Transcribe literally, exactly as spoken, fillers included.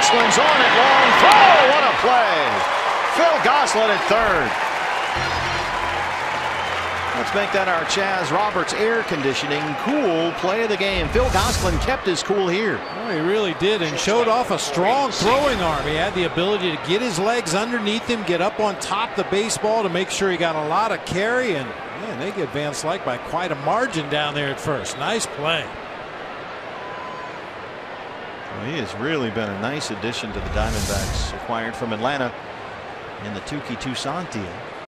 Gosselin's on it. Long throw. What a play. Phil Gosselin at third. Let's make that our Chaz Roberts air conditioning cool play of the game. Phil Gosselin kept his cool here. Oh, he really did, and showed off a strong throwing arm. He had the ability to get his legs underneath him, get up on top of the baseball to make sure he got a lot of carry. And man, they get Van Slyke by quite a margin down there at first. Nice play. Well, he has really been a nice addition to the Diamondbacks, acquired from Atlanta in the Tukey Toussaint deal.